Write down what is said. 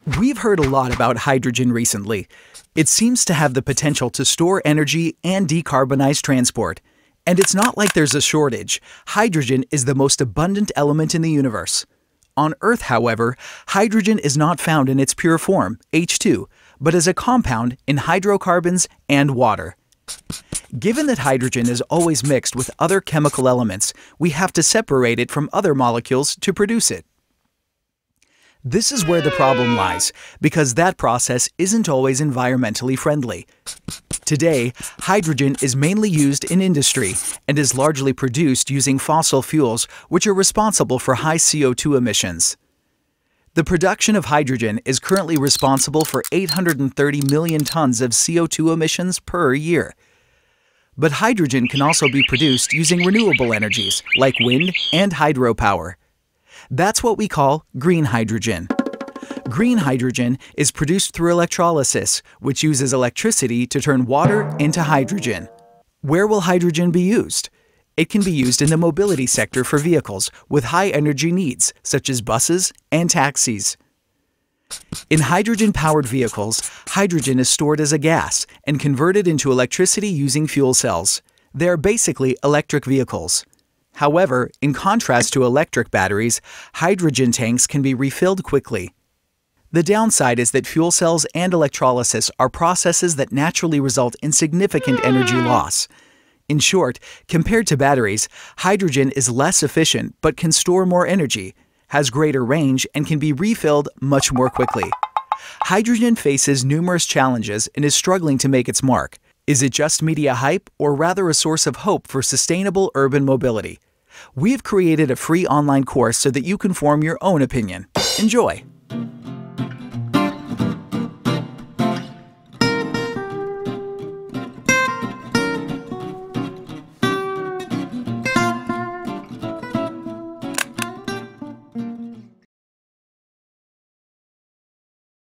We've heard a lot about hydrogen recently. It seems to have the potential to store energy and decarbonize transport. And it's not like there's a shortage. Hydrogen is the most abundant element in the universe. On Earth, however, hydrogen is not found in its pure form, H2, but as a compound in hydrocarbons and water. Given that hydrogen is always mixed with other chemical elements, we have to separate it from other molecules to produce it. This is where the problem lies, because that process isn't always environmentally friendly. Today, hydrogen is mainly used in industry and is largely produced using fossil fuels, which are responsible for high CO2 emissions. The production of hydrogen is currently responsible for 830 million tons of CO2 emissions per year. But hydrogen can also be produced using renewable energies like wind and hydropower. That's what we call green hydrogen. Green hydrogen is produced through electrolysis, which uses electricity to turn water into hydrogen. Where will hydrogen be used? It can be used in the mobility sector for vehicles with high energy needs, such as buses and taxis. In hydrogen-powered vehicles, hydrogen is stored as a gas and converted into electricity using fuel cells. They are basically electric vehicles. However, in contrast to electric batteries, hydrogen tanks can be refilled quickly. The downside is that fuel cells and electrolysis are processes that naturally result in significant energy loss. In short, compared to batteries, hydrogen is less efficient but can store more energy, has greater range, and can be refilled much more quickly. Hydrogen faces numerous challenges and is struggling to make its mark. Is it just media hype, or rather a source of hope for sustainable urban mobility? We've created a free online course so that you can form your own opinion. Enjoy!